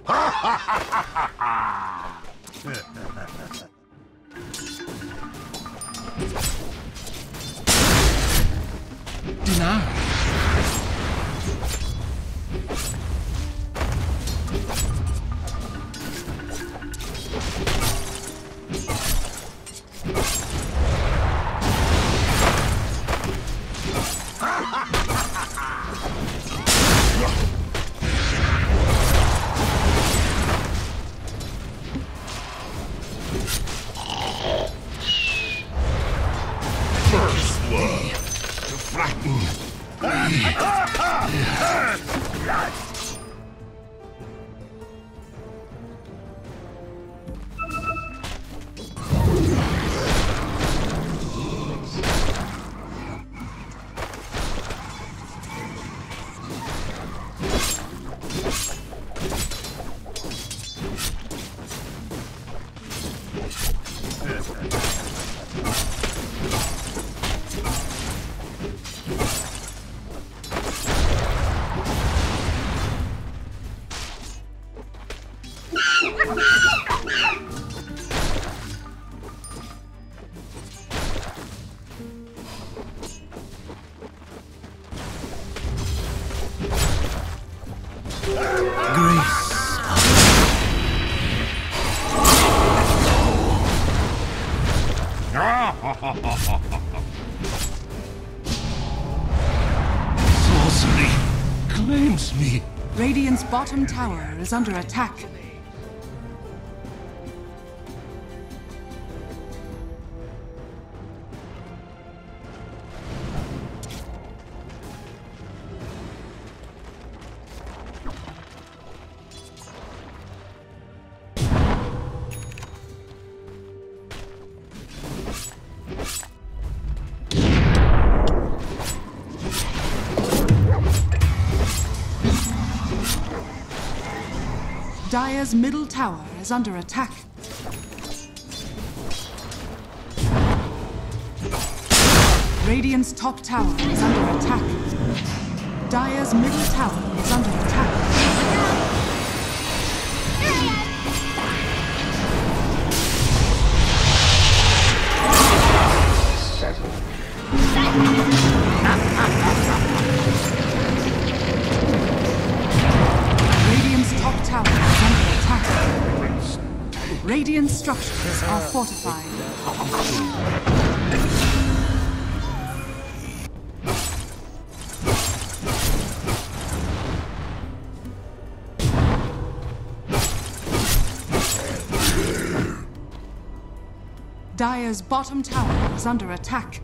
Denied. First blood. To flatten. Sorcery claims me. Radiant's bottom tower is under attack. Dire's middle tower is under attack. Radiant's top tower is under attack. Dire's middle tower is under attack. Radiant's top tower is under attack. Radiant structures are fortified. Dire's bottom tower is under attack.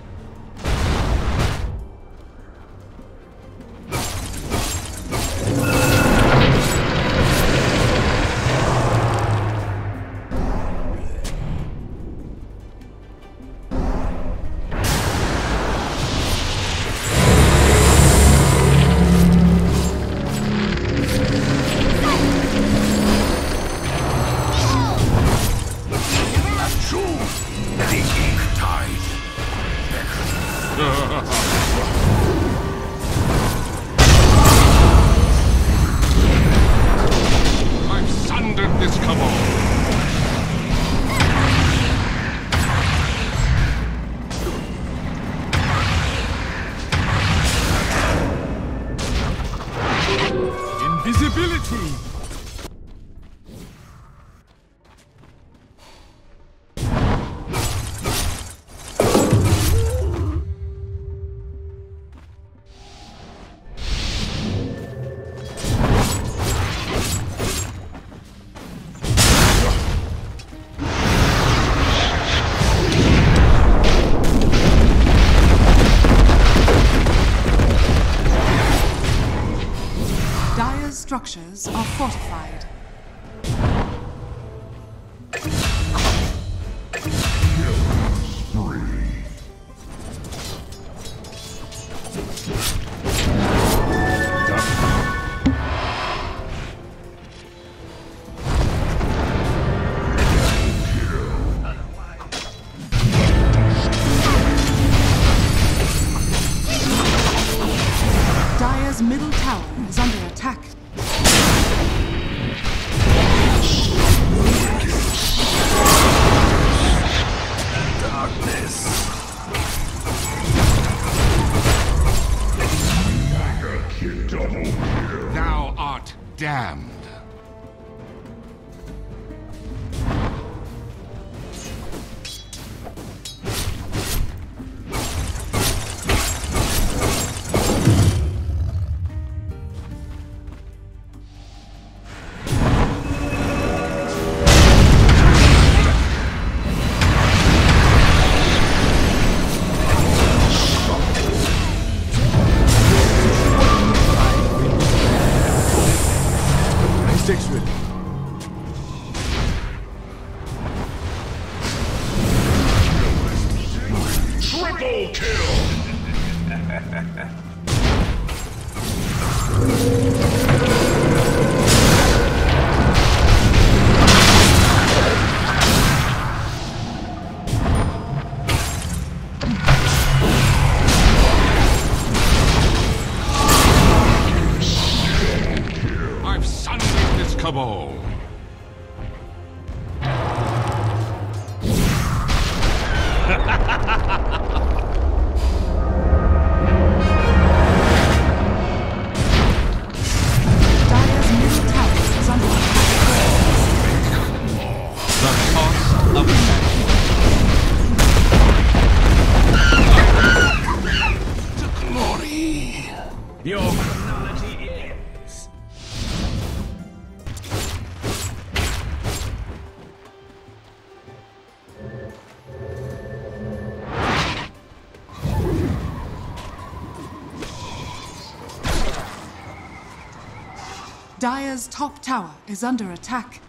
I've sundered this cabal. Invisibility. Dire's structures are fortified. Dire's middle tower is under attack. Double kill! I've sundered this cabal. Dire's middle tower is under attack. The cost of magic. To glory. Your criminality ends. Dire's top tower is under attack.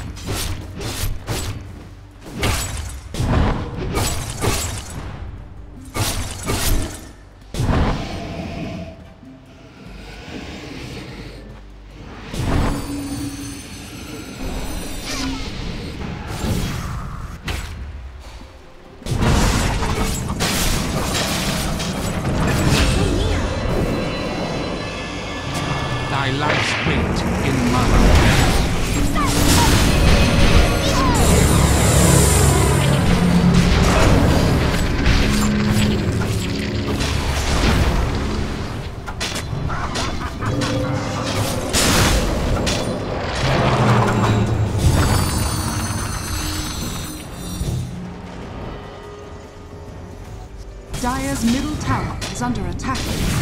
Thy life's weight in mine. Dire's middle tower is under attack.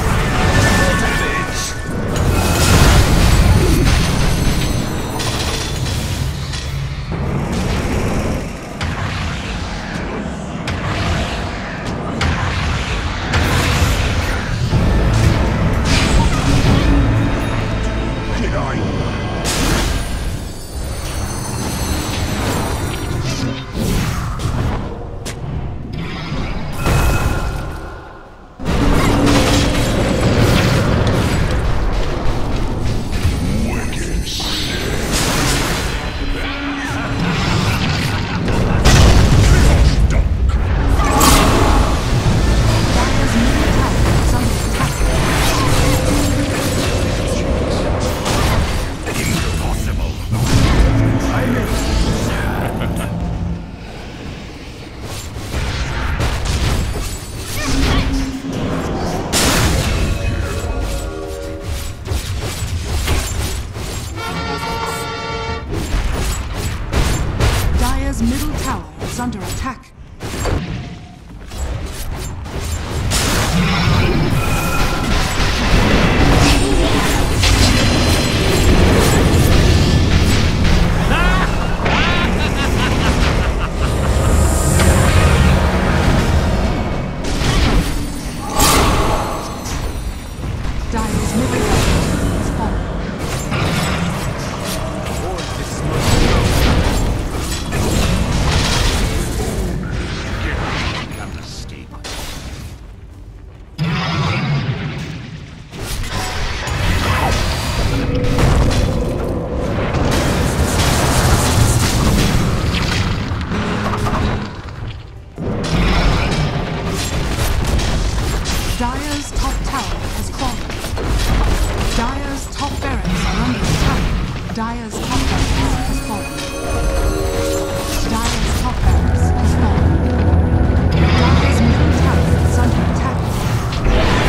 Dire's middle tower is under attack. Impossible. I missed. Dire's middle tower is under attack. Dire's middle tower is falling. Can't escape. Dire's top tower has fallen. Dire's top barracks are under attack. Dire's top barracks has fallen. Dire's top barracks has fallen. Dire's middle tower is under attack.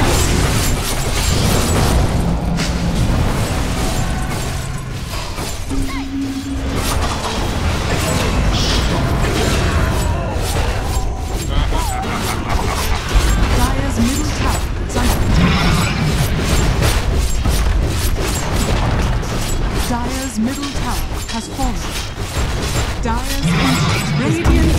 Dire's middle tower is under attack. Dire's middle tower has fallen. Dire's ancient radiant